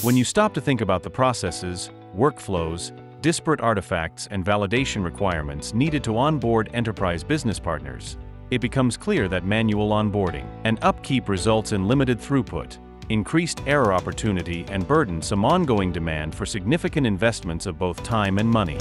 When you stop to think about the processes, workflows, disparate artifacts, and validation requirements needed to onboard enterprise business partners, it becomes clear that manual onboarding and upkeep results in limited throughput, increased error opportunity, and burdensome ongoing demand for significant investments of both time and money.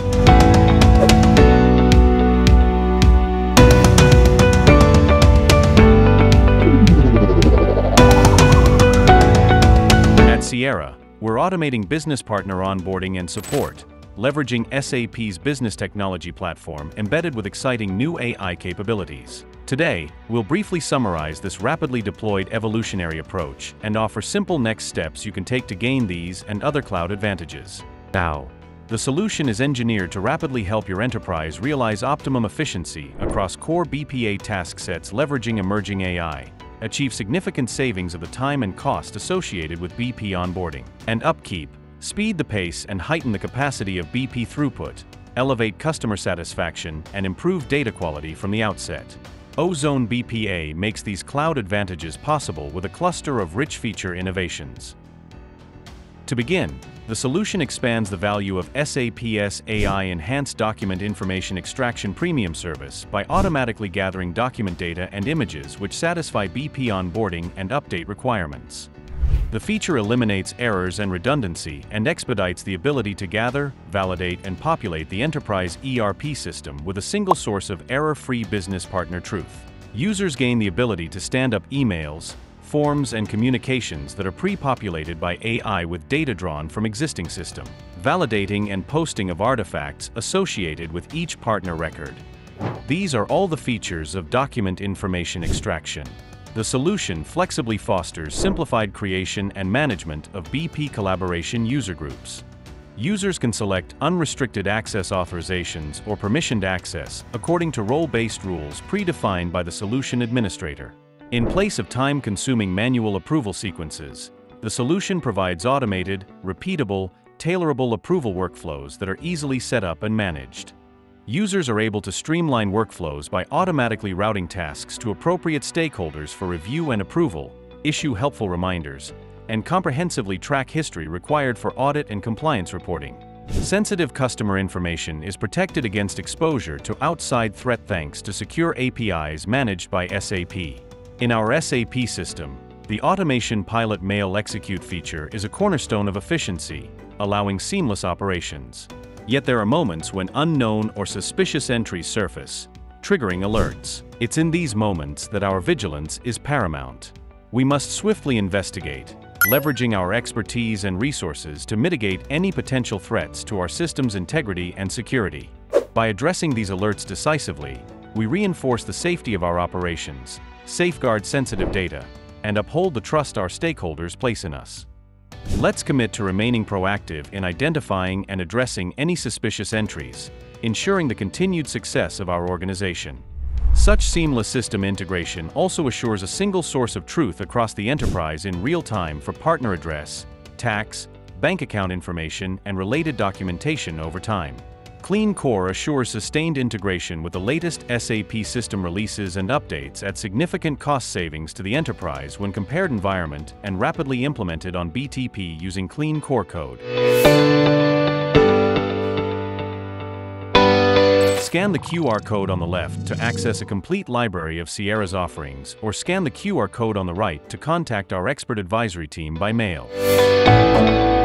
At Sierra, we're automating business partner onboarding and support, leveraging SAP's business technology platform embedded with exciting new AI capabilities. Today, we'll briefly summarize this rapidly deployed evolutionary approach and offer simple next steps you can take to gain these and other cloud advantages. Now, the solution is engineered to rapidly help your enterprise realize optimum efficiency across core BPA task sets leveraging emerging AI, achieve significant savings of the time and cost associated with BP onboarding and upkeep, speed the pace and heighten the capacity of BP throughput, elevate customer satisfaction, and improve data quality from the outset. OhZone BPA makes these cloud advantages possible with a cluster of rich feature innovations. To begin, the solution expands the value of SAP's AI-enhanced document information extraction premium service by automatically gathering document data and images which satisfy BP onboarding and update requirements. The feature eliminates errors and redundancy and expedites the ability to gather, validate, and populate the enterprise ERP system with a single source of error-free business partner truth. Users gain the ability to stand up emails, forms, and communications that are pre-populated by AI with data drawn from existing system, validating and posting of artifacts associated with each partner record. These are all the features of document information extraction. The solution flexibly fosters simplified creation and management of BP collaboration user groups. Users can select unrestricted access authorizations or permissioned access according to role-based rules predefined by the solution administrator. In place of time-consuming manual approval sequences, the solution provides automated, repeatable, tailorable approval workflows that are easily set up and managed. Users are able to streamline workflows by automatically routing tasks to appropriate stakeholders for review and approval, issue helpful reminders, and comprehensively track history required for audit and compliance reporting. Sensitive customer information is protected against exposure to outside threat thanks to secure APIs managed by SAP. In our SAP system, the Automation Pilot Mail Execute feature is a cornerstone of efficiency, allowing seamless operations. Yet there are moments when unknown or suspicious entries surface, triggering alerts. It's in these moments that our vigilance is paramount. We must swiftly investigate, leveraging our expertise and resources to mitigate any potential threats to our system's integrity and security. By addressing these alerts decisively, we reinforce the safety of our operations, safeguard sensitive data, and uphold the trust our stakeholders place in us. Let's commit to remaining proactive in identifying and addressing any suspicious entries, ensuring the continued success of our organization. Such seamless system integration also assures a single source of truth across the enterprise in real time for partner address, tax, bank account information, and related documentation over time. Clean Core assures sustained integration with the latest SAP system releases and updates at significant cost savings to the enterprise when compared environment and rapidly implemented on BTP using Clean Core code. Scan the QR code on the left to access a complete library of Sierra's offerings, or scan the QR code on the right to contact our expert advisory team by mail.